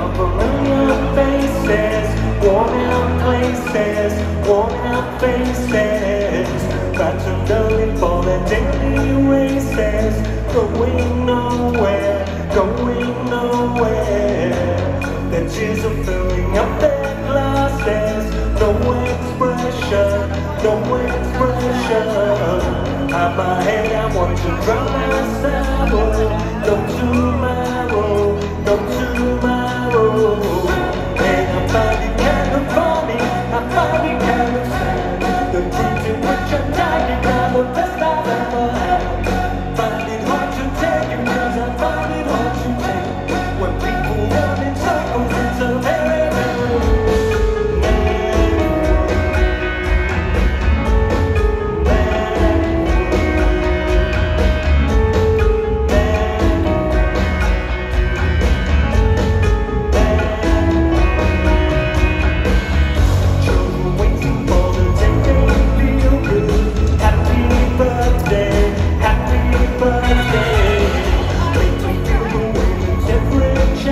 of a million faces, worn out places, worn out faces, patterned early for the daily races, going nowhere, going nowhere. The tears are filling up their glasses, no expression, no expression. At my head I want to drown my sorrow, no tomorrow, no tomorrow.